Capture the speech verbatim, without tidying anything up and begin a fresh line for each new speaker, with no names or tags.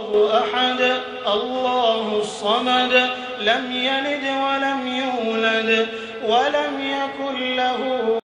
أحد الله الصمد لم يلد ولم يولد ولم يكن له